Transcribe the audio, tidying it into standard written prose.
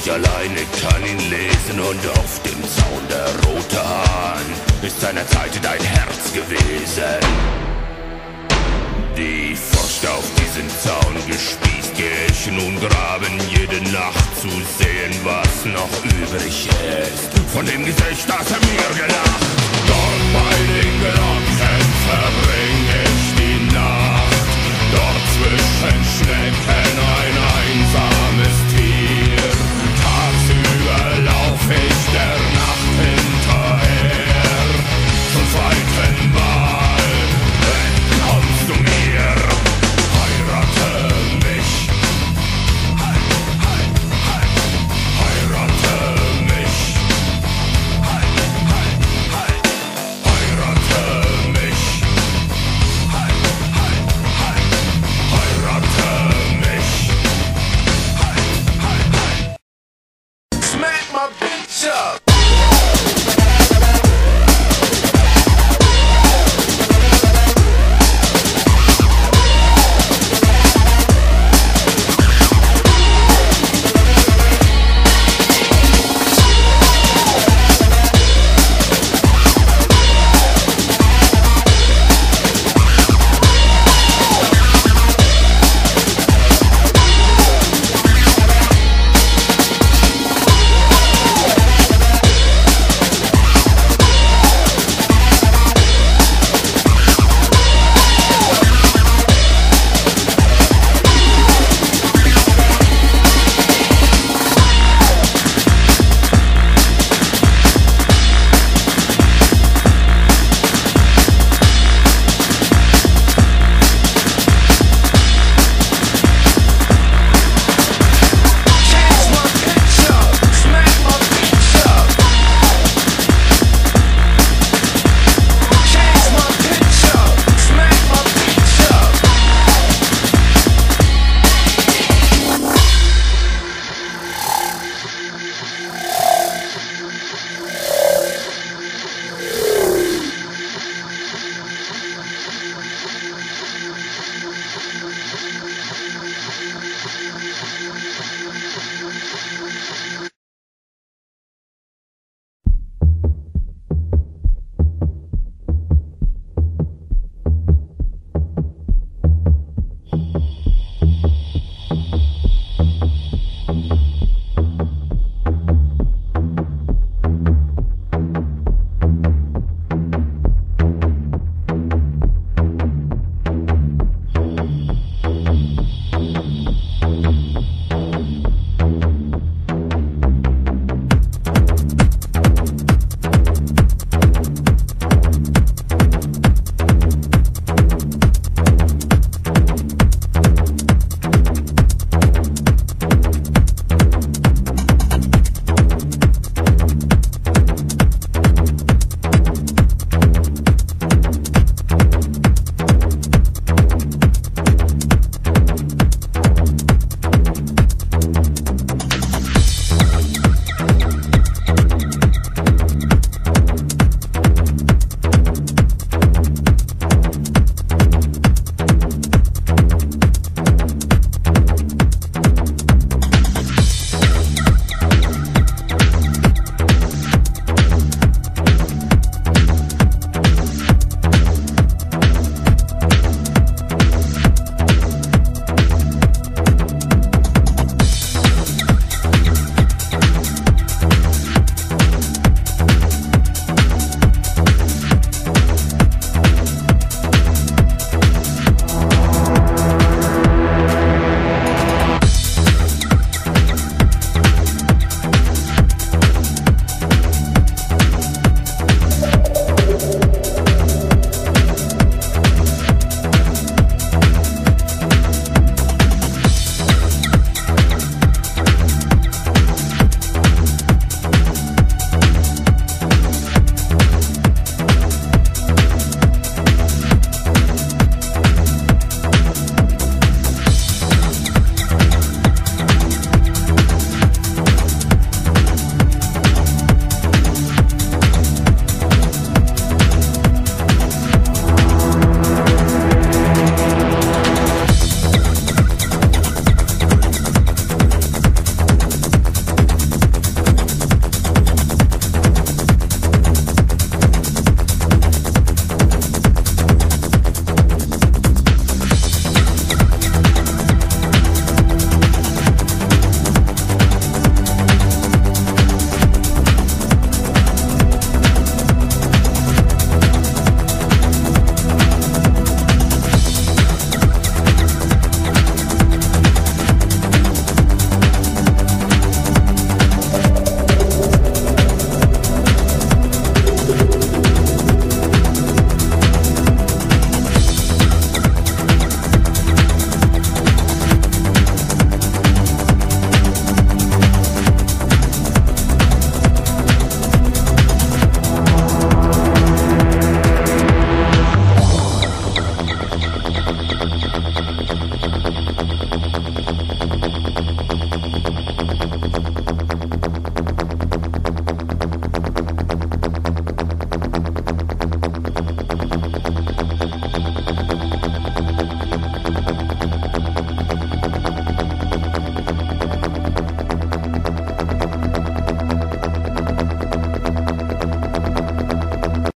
Ich alleine kann ihn lesen und auf dem Zaun der rote Hahn ist seinerzeit dein Herz gewesen. Die Furcht auf diesen Zaun gespießt, geh ich nun graben jede Nacht zu sehen, was noch übrig ist von dem Gesicht, das mir gelacht. Dort bei den Glocken verbring ich die Nacht, dort zwischen Schnecken ein einsames Tier. Tagsüber lauf ich der Nacht hinterher, zum zweiten Mal entkommst du mir. Heirate mich, heirate mich, heirate mich, heirate mich. Smack my bitch up.